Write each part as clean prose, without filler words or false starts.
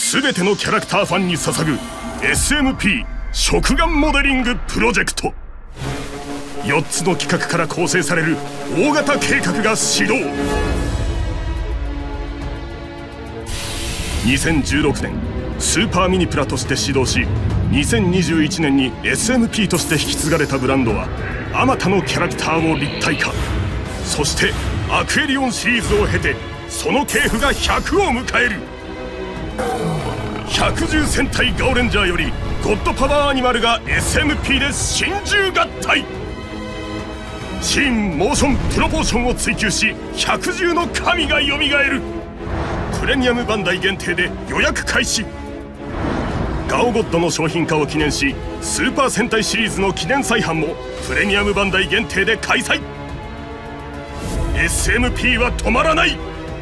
全てのキャラクターファンに捧ぐ SMP 食玩モデリングプロジェクト。4つの企画から構成される大型計画が始動。2016年スーパーミニプラとして始動し、2021年に SMP として引き継がれたブランドはあまたのキャラクターを立体化。そしてアクエリオンシリーズを経てその系譜が100を迎える。110戦隊ガオレンジャーよりゴッドパワーアニマルが SMP で心中合体。シーン、モーション、プロポーションを追求し110の神がよみがえる。プレミアムバンダイ限定で予約開始。ガオゴッドの商品化を記念し、スーパー戦隊シリーズの記念再販もプレミアムバンダイ限定で開催。 SMP は止まらない。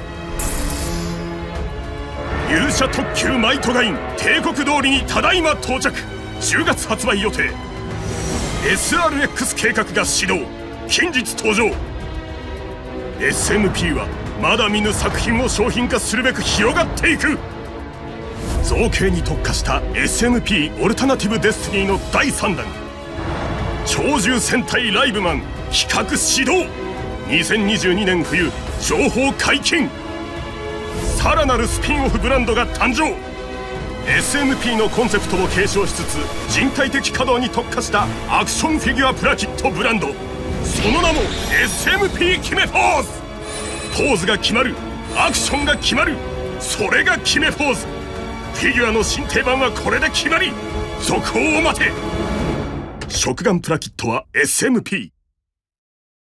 勇者特急マイトガイン帝国通りにただいま到着。10月発売予定。 SRX 計画が始動。近日登場。 SMP はまだ見ぬ作品を商品化するべく広がっていく。造形に特化した SMP オルタナティブデスティニーの第3弾、超獣戦隊ライブマン企画始動。2022年冬情報解禁。さらなるスピンオフブランドが誕生。 SMP のコンセプトを継承しつつ人体的稼働に特化したアクションフィギュアプラキットブランド、その名も SMP 決めポーズ。ポーズが決まる、アクションが決まる、それが決めポーズ。フィギュアの新定番はこれで決まり。続報を待て。食玩プラキットは SMP。